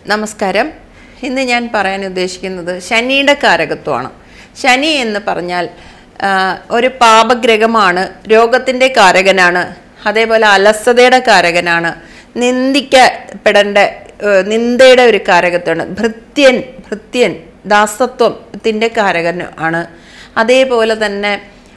നമസ്കാരം. ഇന്ന് ഞാൻ പറയാൻ ഉദ്ദേശിക്കുന്നത് ശനിയുടെ കാരകത്വമാണ്. ശനി എന്ന് പറഞ്ഞാൽ ഒരു പാപഗ്രഹമാണ്, രോഗത്തിൻ്റെ കാരകനാണ്, അതേപോലെ അലസതയുടെ കാരകനാണ്, നിന്ദിക്കപ്പെടേണ്ട നിന്ദയുടെ ഒരു കാരകത്വമാണ്, ഭൃത്യൻ ദാസത്വത്തിൻ്റെ കാരകൻ ആണ്. അതേപോലെ തന്നെ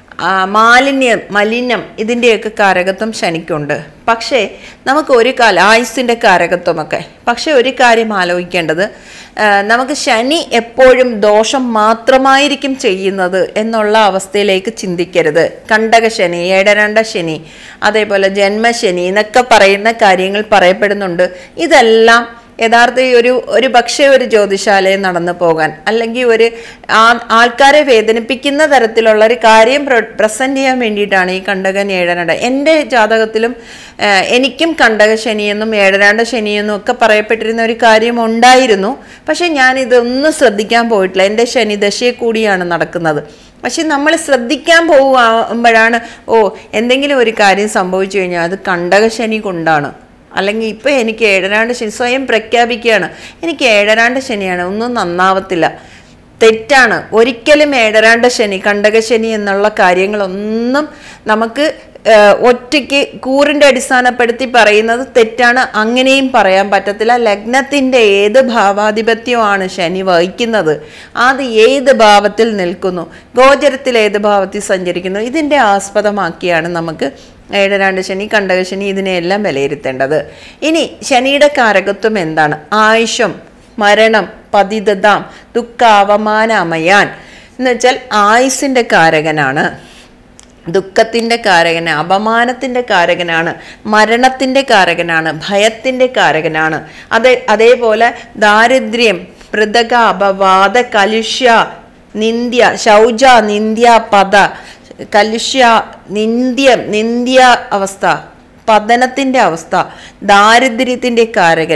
മലിനം ഇതിൻ്റെയൊക്കെ കാരകത്വം ശനിക്കുണ്ട്. പക്ഷേ നമുക്ക് ഒരു ആയുസ്സിൻ്റെ കാരകത്വമൊക്കെ. പക്ഷേ ഒരു കാര്യം ആലോചിക്കേണ്ടത്, നമുക്ക് ശനി എപ്പോഴും ദോഷം മാത്രമായിരിക്കും ചെയ്യുന്നത് എന്നുള്ള അവസ്ഥയിലേക്ക് ചിന്തിക്കരുത്. കണ്ടകശനി, ഏഴരണ്ട ശനി, അതേപോലെ ജന്മശനി എന്നൊക്കെ പറയുന്ന കാര്യങ്ങൾ പറയപ്പെടുന്നുണ്ട്. ഇതെല്ലാം യഥാർത്ഥ ഒരു പക്ഷേ ഒരു ജ്യോതിശാലയിൽ നടന്നു പോകാൻ, അല്ലെങ്കിൽ ഒരു ആൾക്കാരെ വേദനിപ്പിക്കുന്ന തരത്തിലുള്ള ഒരു കാര്യം പ്രസന്റ് ചെയ്യാൻ വേണ്ടിയിട്ടാണ് ഈ കണ്ടകൻ ഏഴരണ്ട. എൻ്റെ ജാതകത്തിലും എനിക്കും കണ്ടകശനിയെന്നും ഏഴരണ്ട ശനിയെന്നും ഒക്കെ പറയപ്പെട്ടിരുന്ന ഒരു കാര്യം ഉണ്ടായിരുന്നു. പക്ഷെ ഞാനിതൊന്നും ശ്രദ്ധിക്കാൻ പോയിട്ടില്ല. എൻ്റെ ശനി ദശയെ കൂടിയാണ് നടക്കുന്നത്. പക്ഷെ നമ്മൾ ശ്രദ്ധിക്കാൻ പോകുമ്പോഴാണ് എന്തെങ്കിലും ഒരു കാര്യം സംഭവിച്ചു കഴിഞ്ഞാൽ അത് കണ്ടകശനി കൊണ്ടാണ്, അല്ലെങ്കിൽ ഇപ്പം എനിക്ക് ഏഴരാണ്ട് ശനി, സ്വയം പ്രഖ്യാപിക്കുകയാണ് എനിക്ക് ഏഴരാണ്ട് ശനിയാണ്, ഒന്നും നന്നാവത്തില്ല. തെറ്റാണ്. ഒരിക്കലും ഏഴരാണ്ട് ശനി, കണ്ടകശനി എന്നുള്ള കാര്യങ്ങളൊന്നും നമുക്ക് ഒറ്റയ്ക്ക് കൂറിൻ്റെ അടിസ്ഥാനപ്പെടുത്തി പറയുന്നത് തെറ്റാണ്. അങ്ങനെയും പറയാൻ പറ്റത്തില്ല. ലഗ്നത്തിൻ്റെ ഏത് ഭാവാധിപത്യമാണ് ശനി വഹിക്കുന്നത്, അത് ഏത് ഭാവത്തിൽ നിൽക്കുന്നു, ഗോചരത്തിൽ ഏത് ഭാവത്തിൽ സഞ്ചരിക്കുന്നു, ഇതിൻ്റെ ആസ്പദമാക്കിയാണ് നമുക്ക് ഏഴരാണ്ട് ശനി, കണ്ടകശനി ഇതിനെയെല്ലാം വിലയിരുത്തേണ്ടത്. ഇനി ശനിയുടെ കാരകത്വം എന്താണ്? ആയുഷം, മരണം, പതിതതാം, ദുഃഖാവമാനമയാൻ എന്ന് വെച്ചാൽ ആയുസിൻ്റെ കാരകനാണ്, ദുഃഖത്തിൻ്റെ കാരകന്, അപമാനത്തിൻ്റെ കാരകനാണ്, മരണത്തിൻ്റെ കാരകനാണ്, ഭയത്തിൻ്റെ കാരകനാണ്. അതേപോലെ ദാരിദ്ര്യം, പൃഥക, അപവാദ, കലുഷ്യ, നിന്ദ്യ, ശൗച, നിന്ദ്യ, പദ, കലുഷ്യ, നിന്ദ്യ അവസ്ഥ, പതനത്തിൻ്റെ അവസ്ഥ, ദാരിദ്ര്യത്തിൻ്റെ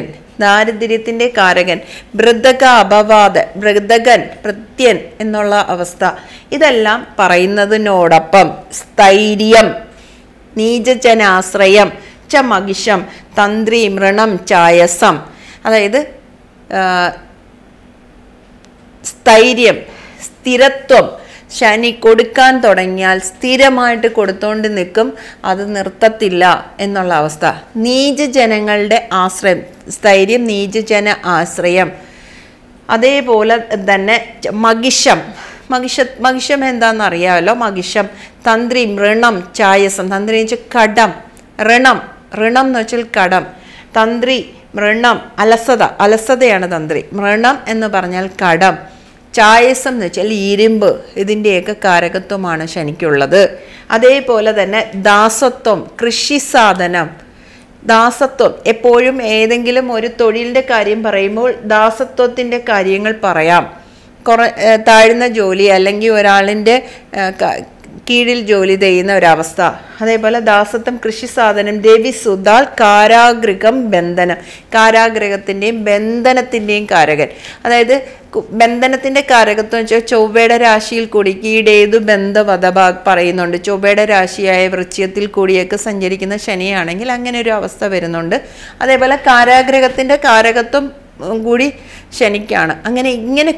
കാരകൻ, പൃഥക, അപവാദ, ഭൃത്യൻ എന്നുള്ള അവസ്ഥ. ഇതെല്ലാം പറയുന്നതിനോടൊപ്പം സ്ഥൈര്യം, നീചജനാശ്രയം, മഹിഷം, തന്ത്രി, മൃണം, ചായസം, അതായത് സ്ഥൈര്യം, സ്ഥിരത്വം. ശനി കൊടുക്കാൻ തുടങ്ങിയാൽ സ്ഥിരമായിട്ട് കൊടുത്തോണ്ട് നിൽക്കും, അത് നിർത്തത്തില്ല എന്നുള്ള അവസ്ഥ. നീചജനങ്ങളുടെ ആശ്രയം, സ്ഥൈര്യം, നീചജന ആശ്രയം. അതേപോലെ തന്നെ മഹിഷം എന്താണെന്ന് അറിയാമല്ലോ. മഹിഷം, തന്ത്രി, മൃണം, ചായസം. തന്ത്രി എന്ന് വെച്ചാൽ കടം, ഋണം എന്ന് വെച്ചാൽ കടം. തന്ത്രി, മൃണം, അലസതയാണ് തന്ത്രി. മൃണം എന്ന് പറഞ്ഞാൽ കടം. ചായസം എന്ന് വെച്ചാൽ ഇരുമ്പ്. ഇതിൻ്റെയൊക്കെ കാരകത്വമാണ് ശനിക്കുള്ളത്. അതേപോലെ തന്നെ ദാസത്വം, കൃഷി സാധനം, ദാസത്വം. എപ്പോഴും ഏതെങ്കിലും ഒരു തൊഴിലിൻ്റെ കാര്യം പറയുമ്പോൾ ദാസത്വത്തിൻ്റെ കാര്യങ്ങൾ പറയാം. താഴ്ന്ന ജോലി, അല്ലെങ്കിൽ ഒരാളിൻ്റെ കീഴിൽ ജോലി ചെയ്യുന്ന ഒരവസ്ഥ. അതേപോലെ ദാസത്വം, കൃഷി സാധനം, രവി സുതാൽ, കാരാഗൃഹം, ബന്ധനം. കാരാഗൃഹത്തിൻ്റെയും ബന്ധനത്തിൻ്റെയും കാരകൻ. അതായത് ബന്ധനത്തിൻ്റെ കാരകത്വം വെച്ചാൽ ചൊവ്വയുടെ രാശിയിൽ കൂടി കീടേതു ബന്ധവധ പറയുന്നുണ്ട്. ചൊവ്വയുടെ രാശിയായ വൃശ്ചികത്തിൽ കൂടിയൊക്കെ സഞ്ചരിക്കുന്ന ശനിയാണെങ്കിൽ അങ്ങനെ ഒരു അവസ്ഥ വരുന്നുണ്ട്. അതേപോലെ കാരാഗൃഹത്തിൻ്റെ കാരകത്വം കൂടി ശനിക്കാണ്. ഇങ്ങനെ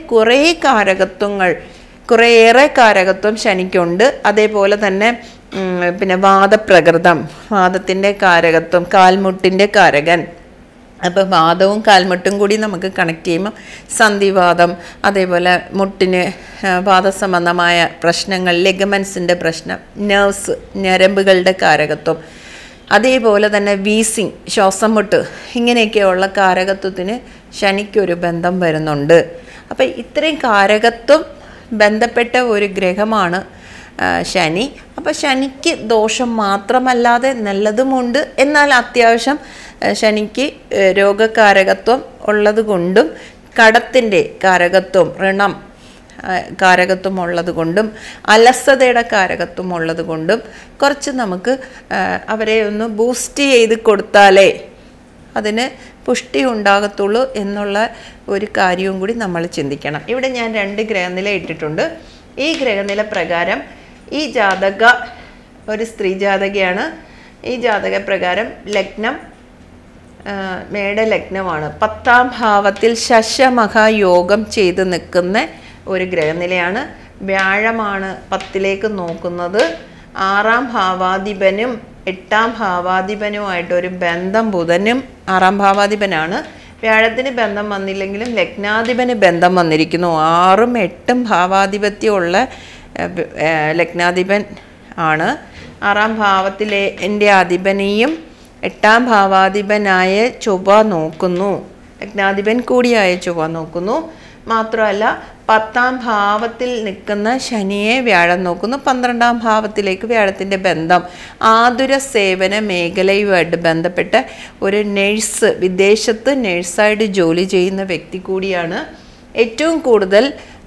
കുറേയേറെ കാരകത്വം ശനിക്കുണ്ട്. അതേപോലെ തന്നെ പിന്നെ വാദപ്രകൃതം, വാദത്തിൻ്റെ കാരകത്വം, കാൽമുട്ടിൻ്റെ കാരകൻ. അപ്പോൾ വാദവും കാൽമുട്ടും കൂടി നമുക്ക് കണക്ട് ചെയ്യുമ്പോൾ സന്ധിവാദം, അതേപോലെ മുട്ടിന് വാദസംബന്ധമായ പ്രശ്നങ്ങൾ, ലെഗമെൻസിൻ്റെ പ്രശ്നം, നെർവ്സ്, ഞരമ്പുകളുടെ കാരകത്വം. അതേപോലെ തന്നെ വീസിങ്, ശ്വാസം മുട്ട്, ഇങ്ങനെയൊക്കെയുള്ള കാരകത്വത്തിന് ശനിക്കൊരു ബന്ധം വരുന്നുണ്ട്. അപ്പോൾ ഇത്രയും കാരകത്വം ബന്ധപ്പെട്ട ഒരു ഗ്രഹമാണ് ശനി. അപ്പോൾ ശനിക്ക് ദോഷം മാത്രമല്ലാതെ നല്ലതുമുണ്ട്. എന്നാൽ അത്യാവശ്യം ശനിക്ക് രോഗകാരകത്വം ഉള്ളത് കൊണ്ടും കടത്തിൻ്റെ കാരകത്വം, ഋണം കാരകത്വം ഉള്ളത് കൊണ്ടും അലസതയുടെ കാരകത്വം ഉള്ളത് കൊണ്ടും കുറച്ച് നമുക്ക് അവരെ ഒന്ന് ബൂസ്റ്റ് ചെയ്ത് കൊടുത്താലേ അതിന് പുഷ്ടി ഉണ്ടാകത്തുള്ളൂ എന്നുള്ള ഒരു കാര്യവും കൂടി നമ്മൾ ചിന്തിക്കണം. ഇവിടെ ഞാൻ 2 ഗ്രഹനില ഇട്ടിട്ടുണ്ട്. ഈ ഗ്രഹനില പ്രകാരം ഈ ജാതക ഒരു സ്ത്രീ ജാതകയാണ്. ഈ ജാതക പ്രകാരം ലഗ്നം മേടലഗ്നമാണ്. 10ാം ഭാവത്തിൽ ശശമഹായോഗം ചെയ്ത് നിൽക്കുന്ന ഒരു ഗ്രഹനിലയാണ്. വ്യാഴമാണ് 10ലേക്ക് നോക്കുന്നത്. 6ാം ഭാവാധിപനും 8ാം ഭാവാധിപനുമായിട്ടൊരു ബന്ധം ബുധനും 6ാം ഭാവാധിപനാണ്. വ്യാഴത്തിന് ബന്ധം വന്നില്ലെങ്കിലും ലഗ്നാധിപന് ബന്ധം വന്നിരിക്കുന്നു. 6ഉം 8ഉം ഭാവാധിപത്യമുള്ള ലഗ്നാധിപൻ ആണ്. 6ാം ഭാവത്തിലെ എൻ്റെ അധിപനെയും 8ാം ഭാവാധിപനായ ചൊവ്വ നോക്കുന്നു. ലഗ്നാധിപൻ കൂടിയായ ചൊവ്വ നോക്കുന്നു. മാത്രമല്ല 10ാം ഭാവത്തിൽ നിൽക്കുന്ന ശനിയെ വ്യാഴം നോക്കുന്നു. 12ാം ഭാവത്തിലേക്ക് വ്യാഴത്തിൻ്റെ ബന്ധം ആതുര സേവന മേഖലയുമായിട്ട് ബന്ധപ്പെട്ട ഒരു നേഴ്സ്, വിദേശത്ത് നേഴ്സായിട്ട് ജോലി ചെയ്യുന്ന വ്യക്തി കൂടിയാണ്. ഏറ്റവും കൂടുതൽ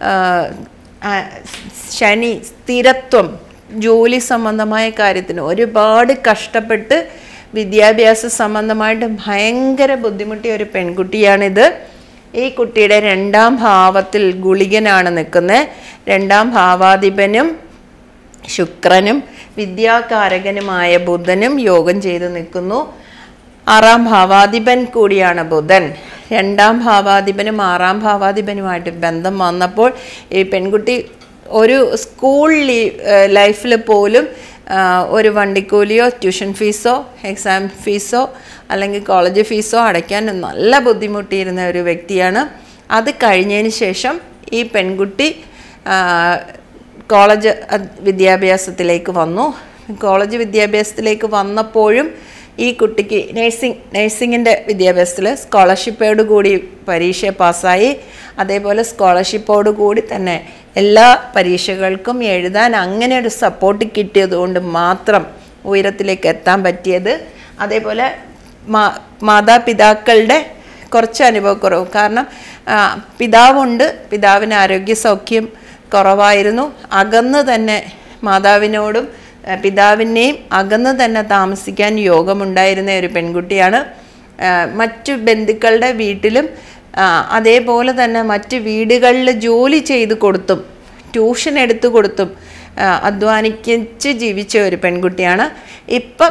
ശനി സ്ഥിരത്വം, ജോലി സംബന്ധമായ കാര്യത്തിന് ഒരുപാട് കഷ്ടപ്പെട്ട് വിദ്യാഭ്യാസ സംബന്ധമായിട്ട് ഭയങ്കര ബുദ്ധിമുട്ടിയ ഒരു പെൺകുട്ടിയാണിത്. ഈ കുട്ടിയുടെ 2ാം ഭാവത്തിൽ ഗുളികനാണ് നിൽക്കുന്നത്. 2ാം ഭാവാധിപനും ശുക്രനും വിദ്യാകാരകനുമായ ബുധനും യോഗം ചെയ്ത് നിൽക്കുന്നു. 6ാം ഭാവാധിപൻ കൂടിയാണ് ബുധൻ. 2ാം ഭാവാധിപനും 6ാം ഭാവാധിപനുമായിട്ട് ബന്ധം വന്നപ്പോൾ ഈ പെൺകുട്ടി ഒരു സ്കൂൾ ലൈഫിൽ പോലും ഒരു വണ്ടിക്കൂലിയോ ട്യൂഷൻ ഫീസോ എക്സാം ഫീസോ അല്ലെങ്കിൽ കോളേജ് ഫീസോ അടയ്ക്കാൻ നല്ല ബുദ്ധിമുട്ടിയിരുന്ന ഒരു വ്യക്തിയാണ്. അത് കഴിഞ്ഞതിന് ശേഷം ഈ പെൺകുട്ടി കോളേജ് വിദ്യാഭ്യാസത്തിലേക്ക് വന്നു. കോളേജ് വിദ്യാഭ്യാസത്തിലേക്ക് വന്നപ്പോഴും ഈ കുട്ടിക്ക് നേഴ്സിങ്ങിൻ്റെ വിദ്യാഭ്യാസത്തിൽ സ്കോളർഷിപ്പോട് കൂടി പരീക്ഷ പാസ്സായി. അതേപോലെ സ്കോളർഷിപ്പോട് കൂടി തന്നെ എല്ലാ പരീക്ഷകൾക്കും എഴുതാൻ അങ്ങനെ ഒരു സപ്പോർട്ട് കിട്ടിയതുകൊണ്ട് മാത്രം ഉയരത്തിലേക്ക് എത്താൻ പറ്റിയത്. അതേപോലെ മാതാപിതാക്കളുടെ കുറച്ച് അനുഭവക്കുറവ്, കാരണം പിതാവുണ്ട്, പിതാവിന് ആരോഗ്യസൗഖ്യം കുറവായിരുന്നു. അകന്ന് തന്നെ മാതാവിനോടും പിതാവിനെയും അകന്ന് തന്നെ താമസിക്കാൻ യോഗമുണ്ടായിരുന്ന ഒരു പെൺകുട്ടിയാണ്. മറ്റു ബന്ധുക്കളുടെ വീട്ടിലും അതേപോലെ തന്നെ മറ്റ് വീടുകളിൽ ജോലി ചെയ്ത് കൊടുത്തും ട്യൂഷൻ എടുത്തു കൊടുത്തും അധ്വാനിച്ച് ജീവിച്ച ഒരു പെൺകുട്ടിയാണ്. ഇപ്പം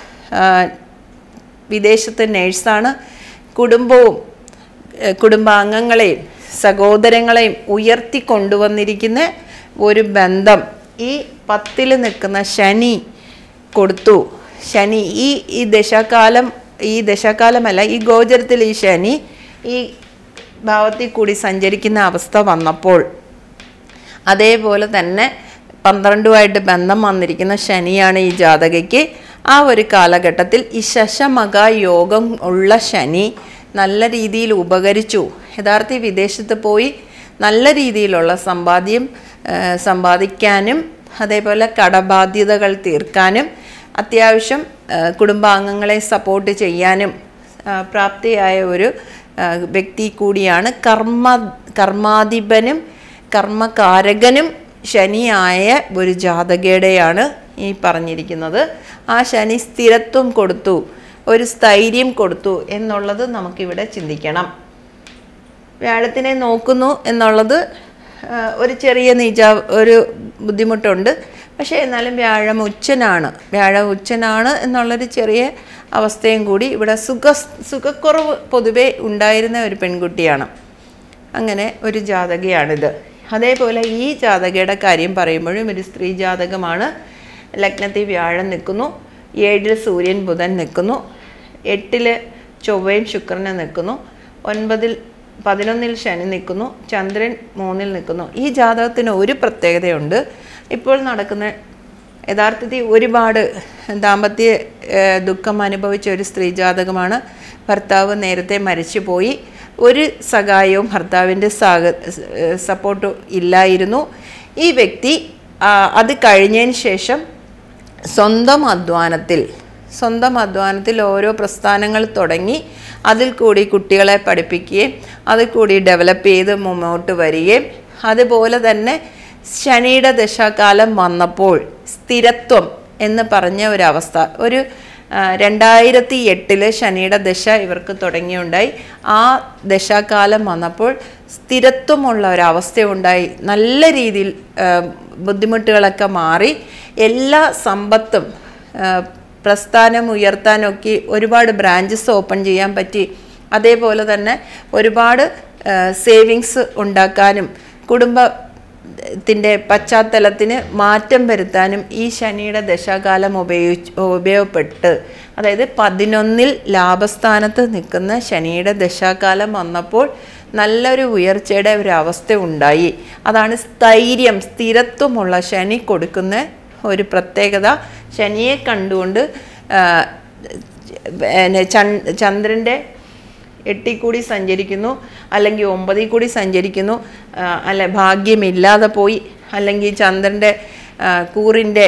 വിദേശത്ത് നേഴ്സാണ്. കുടുംബാംഗങ്ങളെയും സഹോദരങ്ങളെയും ഉയർത്തി കൊണ്ടുവന്നിരിക്കുന്ന ഒരു ബന്ധം ഈ 10ൽ നിൽക്കുന്ന ശനി കൊടുത്തു. ശനി ഈ ദശാകാലമല്ല, ഈ ഗോചരത്തിൽ ഈ ശനി ഈ ഭാവത്തിൽ കൂടി സഞ്ചരിക്കുന്ന അവസ്ഥ വന്നപ്പോൾ, അതേപോലെ തന്നെ 12ഉമായിട്ട് ബന്ധം വന്നിരിക്കുന്ന ശനിയാണ് ഈ ജാതകയ്ക്ക്. ആ ഒരു കാലഘട്ടത്തിൽ ഈ ശശമക യോഗം ഉള്ള ശനി നല്ല രീതിയിൽ ഉപകരിച്ചു. യഥാർത്ഥ വിദേശത്ത് പോയി നല്ല രീതിയിലുള്ള സമ്പാദിക്കാനും അതേപോലെ കടബാധ്യതകൾ തീർക്കാനും അത്യാവശ്യം കുടുംബാംഗങ്ങളെ സപ്പോർട്ട് ചെയ്യാനും പ്രാപ്തിയായ ഒരു വ്യക്തി കൂടിയാണ്. കർമാധിപനും കർമ്മകാരകനും ശനിയായ ഒരു ജാതകയുടെയാണ് ഈ പറഞ്ഞിരിക്കുന്നത്. ആ ശനി സ്ഥിരത്വം കൊടുത്തു, ഒരു സ്ഥൈര്യം കൊടുത്തു എന്നുള്ളത് നമുക്കിവിടെ ചിന്തിക്കണം. വ്യാഴത്തിനെ നോക്കുന്നു എന്നുള്ളത് ഒരു ചെറിയ ഒരു ബുദ്ധിമുട്ടുണ്ട്. പക്ഷേ എന്നാലും വ്യാഴം ഉച്ചനാണ് എന്നുള്ളൊരു ചെറിയ അവസ്ഥയും കൂടി ഇവിടെ സുഖക്കുറവ് പൊതുവെ ഉണ്ടായിരുന്ന ഒരു പെൺകുട്ടിയാണ്. അങ്ങനെ ഒരു ജാതകയാണിത്. അതേപോലെ ഈ ജാതകയുടെ കാര്യം പറയുമ്പോഴും ഒരു സ്ത്രീ ജാതകമാണ്. ലഗ്നത്തിൽ വ്യാഴം നിൽക്കുന്നു, 7ൽ സൂര്യൻ ബുധൻ നിൽക്കുന്നു, 8ൽ ചൊവ്വയും ശുക്രനും നിൽക്കുന്നു, 11ൽ ശനി നിൽക്കുന്നു, ചന്ദ്രൻ 3ൽ നിൽക്കുന്നു. ഈ ജാതകത്തിന് ഒരു പ്രത്യേകതയുണ്ട്. ഇപ്പോൾ നടക്കുന്ന യഥാർത്ഥത്തിൽ ഒരുപാട് ദാമ്പത്യ ദുഃഖം അനുഭവിച്ച ഒരു സ്ത്രീ ജാതകമാണ്. ഭർത്താവ് നേരത്തെ മരിച്ചുപോയി. ഒരു സഹായവും ഭർത്താവിൻ്റെ സപ്പോർട്ടും ഇല്ലായിരുന്നു. ഈ വ്യക്തി അത് കഴിഞ്ഞതിന് ശേഷം സ്വന്തം അധ്വാനത്തിൽ ഓരോ പ്രസ്ഥാനങ്ങൾ തുടങ്ങി അതിൽ കൂടി കുട്ടികളെ പഠിപ്പിക്കുകയും അതിൽ കൂടി ഡെവലപ്പ് ചെയ്ത് മുന്നോട്ട് വരികയും അതുപോലെ തന്നെ ശനിയുടെ ദശാകാലം വന്നപ്പോൾ സ്ഥിരത്വം എന്ന് പറഞ്ഞ ഒരവസ്ഥ, ഒരു 2008 ശനിയുടെ ദശ ഇവർക്ക് തുടങ്ങിയുണ്ടായി. ആ ദശാകാലം വന്നപ്പോൾ സ്ഥിരത്വമുള്ള ഒരവസ്ഥയുണ്ടായി. നല്ല രീതിയിൽ ബുദ്ധിമുട്ടുകളൊക്കെ മാറി എല്ലാ സമ്പത്തും പ്രസ്ഥാനം ഉയർത്താനൊക്കെ ഒരുപാട് ബ്രാഞ്ചസ് ഓപ്പൺ ചെയ്യാൻ പറ്റി. അതേപോലെ തന്നെ ഒരുപാട് സേവിങ്സ് ഉണ്ടാക്കാനും കുടുംബത്തിൻ്റെ പശ്ചാത്തലത്തിന് മാറ്റം വരുത്താനും ഈ ശനിയുടെ ദശാകാലം ഉപയോഗപ്പെട്ട്, അതായത് 11 ലാഭസ്ഥാനത്ത് നിൽക്കുന്ന ശനിയുടെ ദശാകാലം വന്നപ്പോൾ നല്ലൊരു ഉയർച്ചയുടെ ഒരു അവസ്ഥ ഉണ്ടായി. അതാണ് സ്ഥൈര്യം, സ്ഥിരത്വമുള്ള ശനി കൊടുക്കുന്ന ഒരു പ്രത്യേകത. ശനിയെ കണ്ടുകൊണ്ട് ചന്ദ്രൻ്റെ 8 കൂടി സഞ്ചരിക്കുന്നു, അല്ലെങ്കിൽ 9 കൂടി സഞ്ചരിക്കുന്നു, അല്ല ഭാഗ്യമില്ലാതെ പോയി, അല്ലെങ്കിൽ ചന്ദ്രൻ്റെ കൂറിൻ്റെ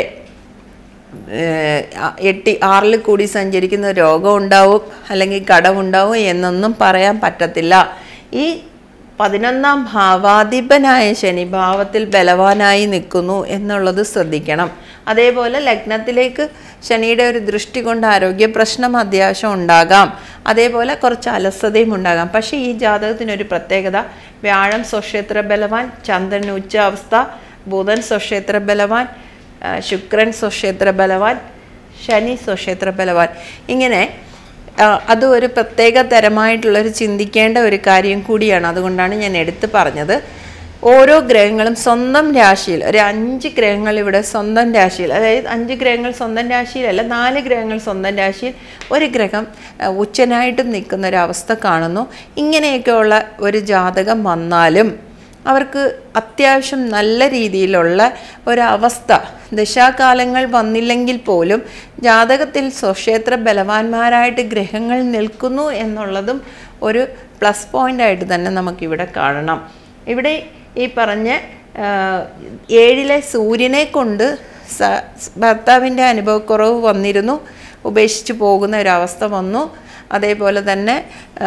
6 കൂടി സഞ്ചരിക്കുന്ന രോഗം ഉണ്ടാവും, അല്ലെങ്കിൽ കടമുണ്ടാവും എന്നൊന്നും പറയാൻ പറ്റത്തില്ല. ഈ 11ാം ഭാവാധിപനായ ശനി ഭാവത്തിൽ ബലവാനായി നിൽക്കുന്നു എന്നുള്ളത് ശ്രദ്ധിക്കണം. അതേപോലെ ലഗ്നത്തിലേക്ക് ശനിയുടെ ഒരു ദൃഷ്ടി കൊണ്ട് ആരോഗ്യ പ്രശ്നം അത്യാവശ്യം ഉണ്ടാകാം, അതേപോലെ കുറച്ച് അലസതയും ഉണ്ടാകാം. പക്ഷേ ഈ ജാതകത്തിനൊരു പ്രത്യേകത, വ്യാഴം സ്വക്ഷേത്ര ബലവാൻ, ചന്ദ്രൻ ഉച്ചാവസ്ഥ, ബുധൻ സ്വക്ഷേത്ര ബലവാൻ, ശുക്രൻ സ്വക്ഷേത്ര ബലവാൻ, ശനി സ്വക്ഷേത്ര ബലവാൻ. ഇങ്ങനെ അത് ഒരു പ്രത്യേക തരമായിട്ടുള്ളൊരു ചിന്തിക്കേണ്ട ഒരു കാര്യം കൂടിയാണ്. അതുകൊണ്ടാണ് ഞാൻ എടുത്തു പറഞ്ഞത്. ഓരോ ഗ്രഹങ്ങളും സ്വന്തം രാശിയിൽ, ഒരു 5 ഗ്രഹങ്ങൾ ഇവിടെ സ്വന്തം രാശിയിൽ, അതായത് 5 ഗ്രഹങ്ങൾ സ്വന്തം രാശിയിലല്ല, 4 ഗ്രഹങ്ങൾ സ്വന്തം രാശിയിൽ, ഒരു ഗ്രഹം ഉച്ചനായിട്ടും നിൽക്കുന്ന ഒരവസ്ഥ കാണുന്നു. ഇങ്ങനെയൊക്കെയുള്ള ഒരു ജാതകം വന്നാലും അവർക്ക് അത്യാവശ്യം നല്ല രീതിയിലുള്ള ഒരവസ്ഥ, ദശാകാലങ്ങൾ വന്നില്ലെങ്കിൽ പോലും ജാതകത്തിൽ സ്വക്ഷേത്ര ബലവാന്മാരായിട്ട് ഗ്രഹങ്ങൾ നിൽക്കുന്നു എന്നുള്ളതും ഒരു പ്ലസ് പോയിൻ്റായിട്ട് തന്നെ നമുക്കിവിടെ കാണണം. ഇവിടെ ഈ പറഞ്ഞ 7ലെ സൂര്യനെ കൊണ്ട് ഭർത്താവിൻ്റെ അനുഭവക്കുറവ് വന്നിരുന്നു, ഉപേക്ഷിച്ച് പോകുന്ന ഒരവസ്ഥ വന്നു. അതേപോലെ തന്നെ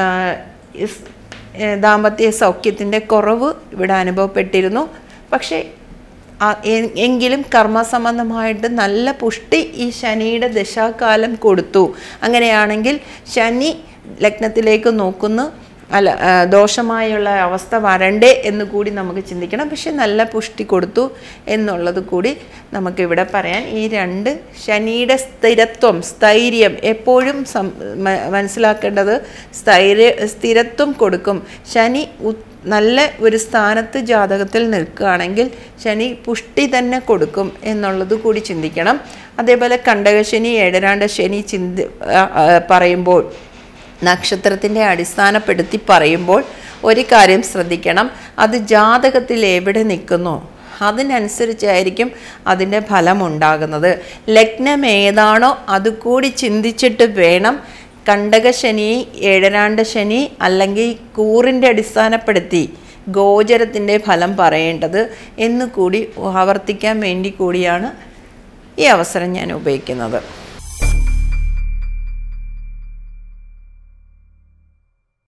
ദാമ്പത്യ സൗഖ്യത്തിൻ്റെ കുറവ് ഇവിടെ അനുഭവപ്പെട്ടിരുന്നു. പക്ഷേ എങ്കിലും കർമ്മസംബന്ധമായിട്ട് നല്ല പുഷ്ടി ഈ ശനിയുടെ ദശാകാലം കൊടുത്തു. അങ്ങനെയാണെങ്കിൽ ശനി ലഗ്നത്തിലേക്ക് നോക്കുന്നു, അല്ല ദോഷമായുള്ള അവസ്ഥ വരണ്ടേ എന്ന് കൂടി നമുക്ക് ചിന്തിക്കണം. പക്ഷെ നല്ല പുഷ്ടി കൊടുത്തു എന്നുള്ളത് കൂടി നമുക്കിവിടെ പറയാൻ. ഈ 2 ശനിയുടെ സ്ഥിരത്വം, സ്ഥൈര്യം എപ്പോഴും മനസ്സിലാക്കേണ്ടത്, സ്ഥിരത്വം കൊടുക്കും. ശനി നല്ല ഒരു സ്ഥാനത്ത് ജാതകത്തിൽ നിൽക്കുകയാണെങ്കിൽ ശനി പുഷ്ടി തന്നെ കൊടുക്കും എന്നുള്ളത് കൂടി ചിന്തിക്കണം. അതേപോലെ കണ്ടകശനി, ഏഴരാണ്ട ശനി പറയുമ്പോൾ, നക്ഷത്രത്തിൻ്റെ അടിസ്ഥാനപ്പെടുത്തി പറയുമ്പോൾ ഒരു കാര്യം ശ്രദ്ധിക്കണം, അത് ജാതകത്തിൽ എവിടെ നിൽക്കുന്നു അതിനനുസരിച്ചായിരിക്കും അതിൻ്റെ ഫലം ഉണ്ടാകുന്നത്. ലഗ്നം ഏതാണോ അതുകൂടി ചിന്തിച്ചിട്ട് വേണം കണ്ടകശനി, ഏഴരാണ്ട ശനി അല്ലെങ്കിൽ കൂറിൻ്റെ അടിസ്ഥാനപ്പെടുത്തി ഗോചരത്തിൻ്റെ ഫലം പറയേണ്ടത് എന്ന് കൂടി ആവർത്തിക്കാൻ വേണ്ടി കൂടിയാണ് ഈ അവസരം ഞാൻ ഉപയോഗിക്കുന്നത്.